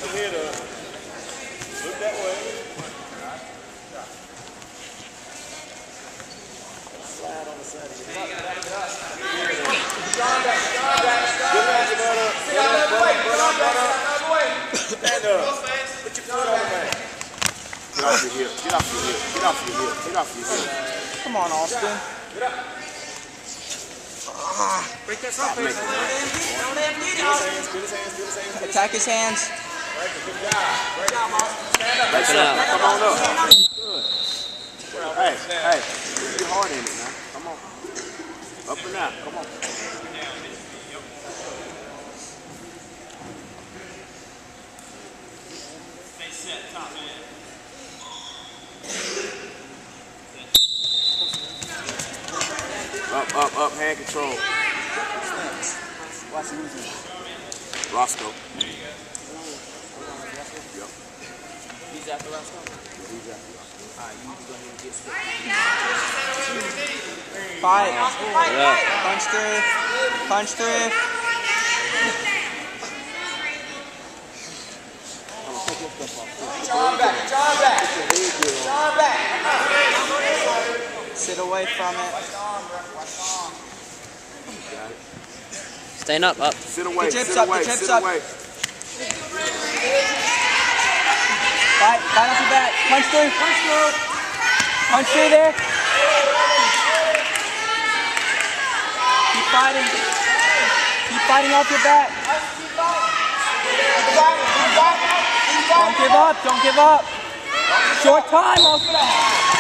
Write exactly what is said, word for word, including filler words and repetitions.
your head up. Look that way. Slide on the side of your head. John back, John back, John back. Get out, get out, get out, get out, get out. Stand up. Put your foot on the back. Get off your hip. Get off your hip. Get off your hip. Get off your hip. Come on, Austin. Get up. Break that front face. Hands, Attack his hands. Good job. Great job, Austin. Stand up. Break it up. Come on up. Good. Hey, hey. Put your heart in it now. Come on. Up and out. Come on. Stay set, top man. Up, up, up. Hand control. Watch him. Roscoe. There you go. Yep. He's after Roscoe? He's after Roscoe. Alright, you go ahead and get split. Fight. Yeah. Punch through. Punch through. John back. John back. John back. Sit away from it. Stand up, up. Sit away. Put your hips Sit up, away. put your hips Sit up. away. Fight. Fight off your back. Punch through. Punch through. Punch through there. Keep fighting. Keep fighting off your back. Don't give up. Don't give up. Short time. Austin.